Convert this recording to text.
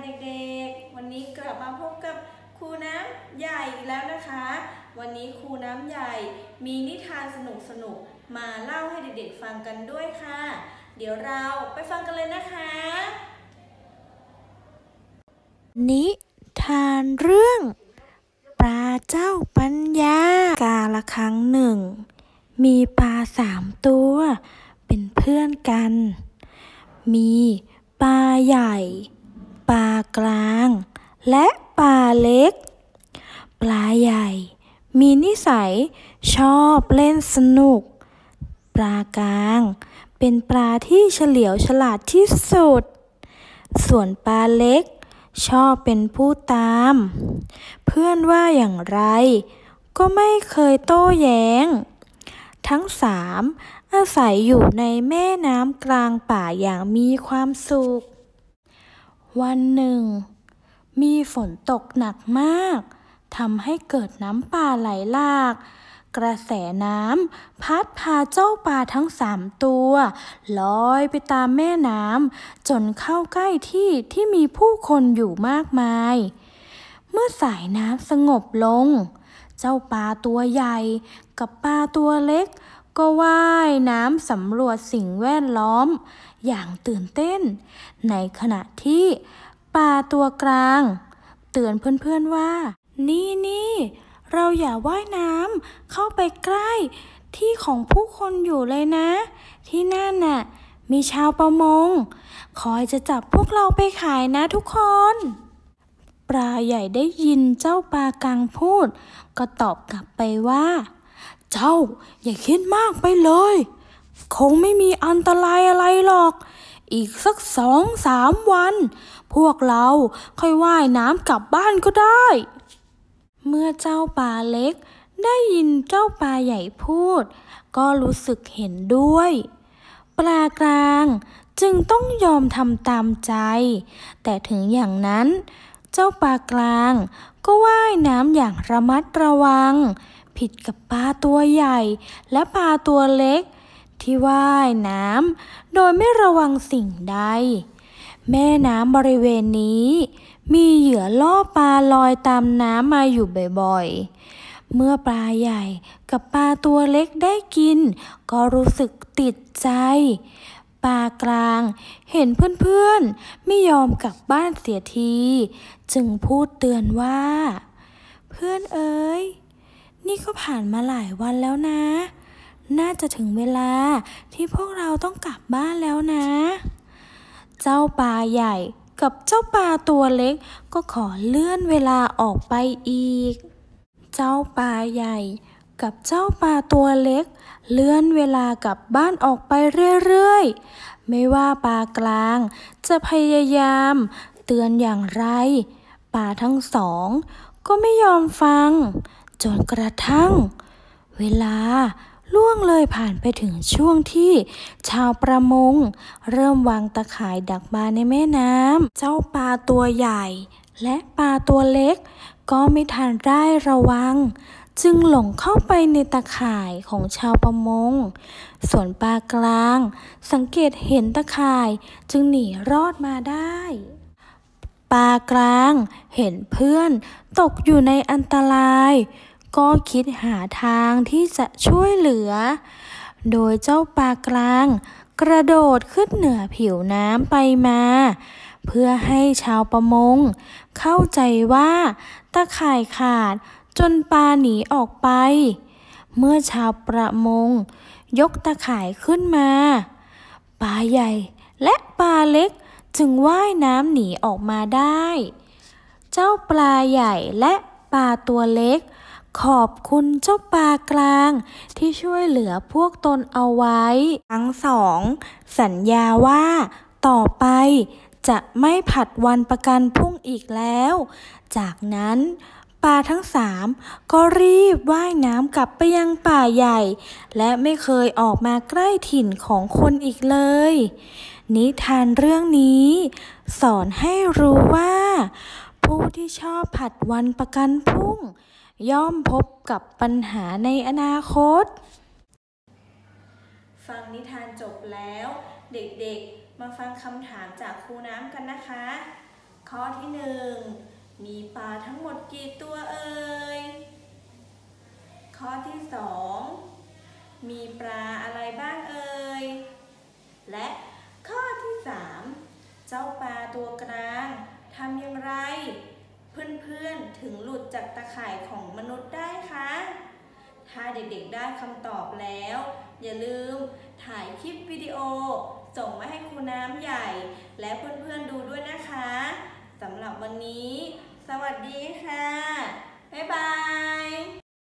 เด็กๆวันนี้กลับมาพบกับครูน้ำใหญ่อีกแล้วนะคะวันนี้ครูน้ำใหญ่มีนิทานสนุกๆมาเล่าให้เด็กๆฟังกันด้วยค่ะเดี๋ยวเราไปฟังกันเลยนะคะนิทานเรื่องปลาเจ้าปัญญากาละครั้งหนึ่งมีปลา3 ตัวเป็นเพื่อนกันมีปลาใหญ่ปลากลางและปลาเล็กปลาใหญ่มีนิสัยชอบเล่นสนุกปลากลางเป็นปลาที่เฉลียวฉลาดที่สุดส่วนปลาเล็กชอบเป็นผู้ตามเพื่อนว่าอย่างไรก็ไม่เคยโต้แย้งทั้ง3อาศัยอยู่ในแม่น้ำกลางป่าอย่างมีความสุขวันหนึ่งมีฝนตกหนักมากทำให้เกิดน้ำป่าไหลหลากกระแสน้ำพัดพาเจ้าปลาทั้ง3 ตัวลอยไปตามแม่น้ำจนเข้าใกล้ที่มีผู้คนอยู่มากมายเมื่อสายน้ำสงบลงเจ้าปลาตัวใหญ่กับปลาตัวเล็กก็ว่ายน้ำสำรวจสิ่งแวดล้อมอย่างตื่นเต้นในขณะที่ปลาตัวกลางเตือนเพื่อนๆว่านี่เราอย่าว่ายน้ำเข้าไปใกล้ที่ของผู้คนอยู่เลยนะที่นั่นน่ะมีชาวประมงคอยจะจับพวกเราไปขายนะทุกคนปลาใหญ่ได้ยินเจ้าปลากลางพูดก็ตอบกลับไปว่าเจ้าอย่าคิดมากไปเลยคงไม่มีอันตรายอะไรหรอกอีกสัก2-3 วันพวกเราค่อยว่ายน้ำกลับบ้านก็ได้เมื่อเจ้าปลาเล็กได้ยินเจ้าปลาใหญ่พูดก็รู้สึกเห็นด้วยปลากลางจึงต้องยอมทำตามใจแต่ถึงอย่างนั้นเจ้าปลากลางก็ว่ายน้ำอย่างระมัดระวังผิดกับปลาตัวใหญ่และปลาตัวเล็กที่ว่ายน้ำโดยไม่ระวังสิ่งใดแม่น้ำบริเวณนี้มีเหยื่อล่อปลาลอยตามน้ำมาอยู่บ่อยๆเมื่อปลาใหญ่กับปลาตัวเล็กได้กินก็รู้สึกติดใจปลากลางเห็นเพื่อนๆไม่ยอมกลับบ้านเสียทีจึงพูดเตือนว่าเพื่อนเอ๋ยนี่ก็ผ่านมาหลายวันแล้วนะน่าจะถึงเวลาที่พวกเราต้องกลับบ้านแล้วนะเจ้าปลาใหญ่กับเจ้าปลาตัวเล็กก็ขอเลื่อนเวลาออกไปอีกเจ้าปลาใหญ่กับเจ้าปลาตัวเล็กเลื่อนเวลากลับบ้านออกไปเรื่อยๆไม่ว่าปลากลางจะพยายามเตือนอย่างไรปลาทั้ง2ก็ไม่ยอมฟังจนกระทั่งเวลาล่วงเลยผ่านไปถึงช่วงที่ชาวประมงเริ่มวางตะข่ายดักปลาในแม่น้ำเจ้าปลาตัวใหญ่และปลาตัวเล็กก็ไม่ทันได้ระวังจึงหลงเข้าไปในตะข่ายของชาวประมงส่วนปลากลางสังเกตเห็นตะข่ายจึงหนีรอดมาได้ปลากลางเห็นเพื่อนตกอยู่ในอันตรายก็คิดหาทางที่จะช่วยเหลือโดยเจ้าปลากลางกระโดดขึ้นเหนือผิวน้ำไปมาเพื่อให้ชาวประมงเข้าใจว่าตะข่ายขาดจนปลาหนีออกไปเมื่อชาวประมงยกตะข่ายขึ้นมาปลาใหญ่และปลาเล็กจึงว่ายน้ำหนีออกมาได้เจ้าปลาใหญ่และปลาตัวเล็กขอบคุณเจ้าปลากลางที่ช่วยเหลือพวกตนเอาไว้ทั้ง2สัญญาว่าต่อไปจะไม่ผัดวันประกันพรุ่งอีกแล้วจากนั้นปลาทั้ง3ก็รีบว่ายน้ำกลับไปยังป่าใหญ่และไม่เคยออกมาใกล้ถิ่นของคนอีกเลยนิทานเรื่องนี้สอนให้รู้ว่าผู้ที่ชอบผัดวันประกันพรุ่งย่อมพบกับปัญหาในอนาคตฟังนิทานจบแล้วเด็กๆมาฟังคำถามจากครูน้ำกันนะคะข้อที่1มีปลาทั้งหมดกี่ตัวเอ่ยข้อที่2มีปลาอะไรบ้างเอ่ยและข้อที่3เจ้าปลาตัวกลางทำอย่างไรเพื่อนๆถึงหลุดจากตะข่ายของมนุษย์ได้คะถ้าเด็กๆได้คำตอบแล้วอย่าลืมถ่ายคลิปวิดีโอส่งมาให้ครูน้ำใหญ่และเพื่อนๆดูด้วยนะคะสำหรับวันนี้สวัสดีค่ะบ๊ายบาย